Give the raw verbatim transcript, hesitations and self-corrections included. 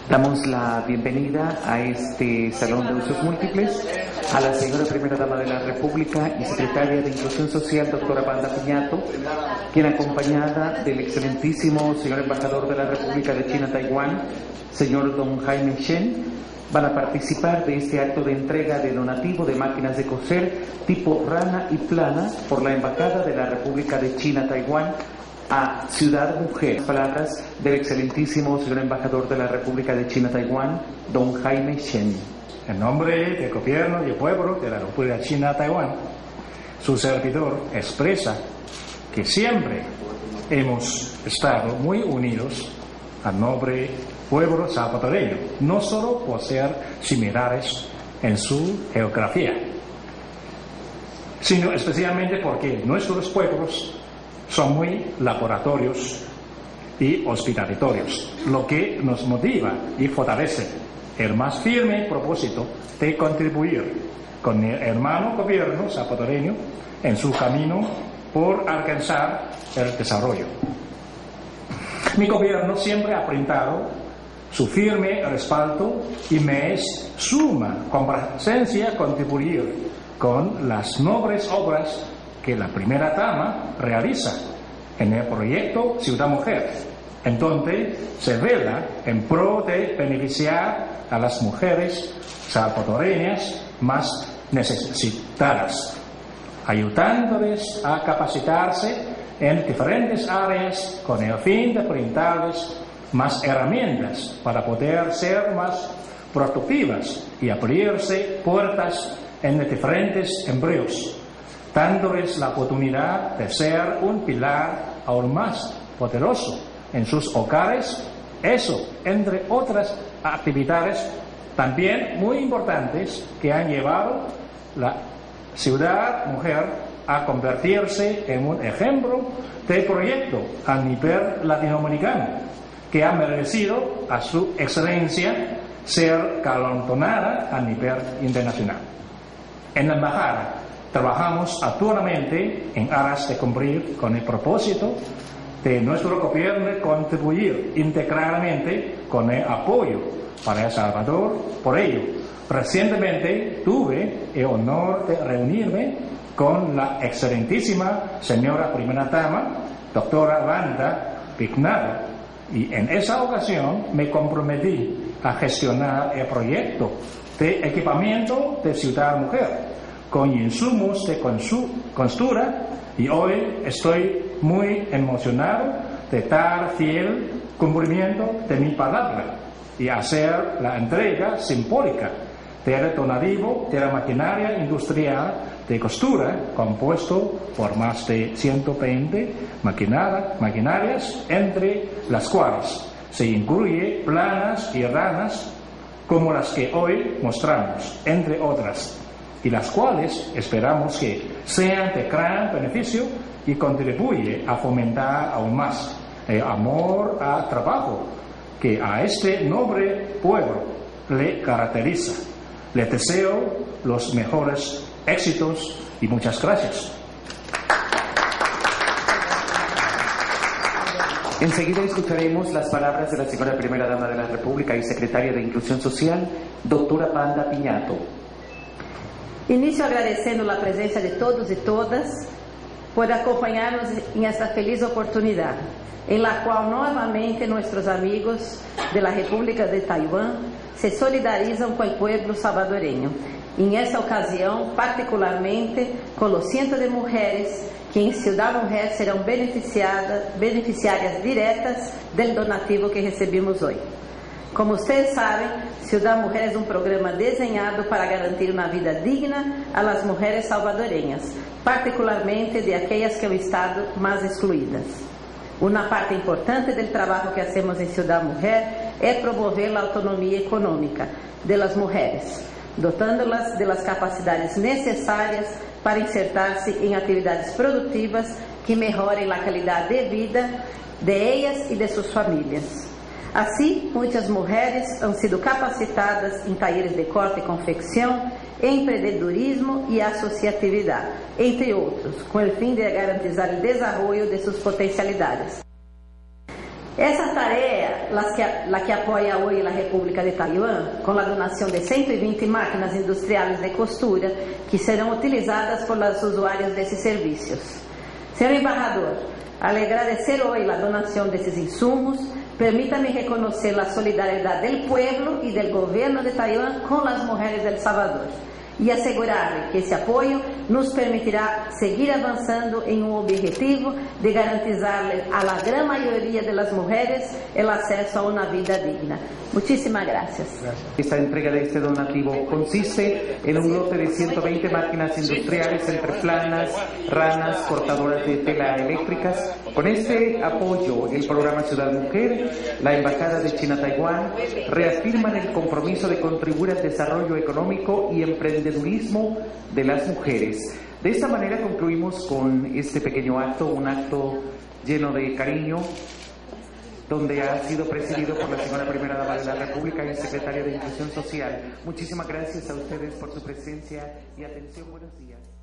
Damos la bienvenida a este Salón de Usos Múltiples a la señora Primera Dama de la República y Secretaria de Inclusión Social, doctora Panda Piñato, quien acompañada del excelentísimo señor Embajador de la República de China Taiwán, señor Don Jaime Shen, van a participar de este acto de entrega de donativo de máquinas de coser tipo rana y plana por la Embajada de la República de China Taiwán a Ciudad Mujer. Palabras del excelentísimo señor Embajador de la República de China Taiwán, Don Jaime Shen. En nombre del Gobierno y el pueblo de la República de China Taiwán, su servidor expresa que siempre hemos estado muy unidos al noble pueblo salvadoreño, no solo por ser similares en su geografía, sino especialmente porque nuestros pueblos son muy laboratorios y hospitalatorios, lo que nos motiva y fortalece el más firme propósito de contribuir con el hermano gobierno salvadoreño en su camino por alcanzar el desarrollo. Mi gobierno siempre ha brindado su firme respaldo y me es suma complacencia contribuir con las nobles obras que la primera dama realiza en el proyecto Ciudad Mujer, en donde se vela en pro de beneficiar a las mujeres salvadoreñas más necesitadas, ayudándoles a capacitarse en diferentes áreas con el fin de brindarles más herramientas para poder ser más productivas y abrirse puertas en diferentes empleos, dándoles la oportunidad de ser un pilar aún más poderoso en sus hogares. Eso, entre otras actividades también muy importantes que han llevado la Ciudad Mujer a convertirse en un ejemplo de proyecto a nivel latinoamericano, que ha merecido a su excelencia ser galardonada a nivel internacional. En la embajada trabajamos actualmente en aras de cumplir con el propósito de nuestro gobierno de contribuir integralmente con el apoyo para El Salvador. Por ello, recientemente tuve el honor de reunirme con la excelentísima señora Primera Dama, doctora Panda Piñato, y en esa ocasión me comprometí a gestionar el proyecto de equipamiento de Ciudad Mujer con insumos de costura, y hoy estoy muy emocionado de dar fiel cumplimiento de mi palabra y hacer la entrega simbólica del donativo de la maquinaria industrial de costura, compuesto por más de ciento veinte maquinarias, entre las cuales se incluye planas y ranas como las que hoy mostramos, entre otras, y las cuales esperamos que sean de gran beneficio y contribuye a fomentar aún más el amor al trabajo que a este noble pueblo le caracteriza. Les deseo los mejores éxitos y muchas gracias. Enseguida escucharemos las palabras de la señora Primera Dama de la República y Secretaria de Inclusión Social, doctora Panda Piñato. Inicio agradecendo a presença de todos e todas por acompanhar-nos em esta feliz oportunidade, em la qual novamente nossos amigos de la República de Taiwán se solidarizam com o pueblo salvadoreño. Em esta ocasião, particularmente com os cientos de mulheres que em Ciudad Mujer serão beneficiadas, beneficiárias diretas do donativo que recebemos hoje. Como vocês sabem, Ciudad Mujer é um programa desenhado para garantir uma vida digna a las mulheres salvadoreñas, particularmente de aquelas que han estado mais excluídas. Uma parte importante do trabalho que hacemos em Ciudad Mujer é promover a autonomia econômica de las mulheres, dotando-las de las capacidades necessárias para insertar-se em atividades produtivas que melhorem a qualidade de vida de elas e de suas famílias. Assim, muitas mulheres han sido capacitadas em talleres de corte e confecção, empreendedorismo e associatividade, entre outros, com o fim de garantizar o desenvolvimento de suas potencialidades. Essa tarefa las que, la que apoia hoje a República de Taiwán com a donação de cento e vinte máquinas industriais de costura que serão utilizadas por las usuárias desses serviços. Senhor embaixador, al agradecer hoje a donação desses insumos, permítame reconocer a solidariedade do povo e do governo de Taiwán com as mulheres de El Salvador e assegurar-lhe que esse apoio nos permitirá seguir avançando em um objetivo de garantizar-lhe a la gran maioria das mulheres o acesso a uma vida digna. Muchísimas gracias. Esta entrega de este donativo consiste en un lote de ciento veinte máquinas industriales entre planas, ranas, cortadoras de tela eléctricas. Con este apoyo, el programa Ciudad Mujer, la Embajada de China Taiwán reafirman el compromiso de contribuir al desarrollo económico y emprendedurismo de las mujeres. De esta manera concluimos con este pequeño acto, un acto lleno de cariño, donde ha sido presidido por la señora Primera Dama de la República y Secretaria de Inclusión Social. Muchísimas gracias a ustedes por su presencia y atención. Buenos días.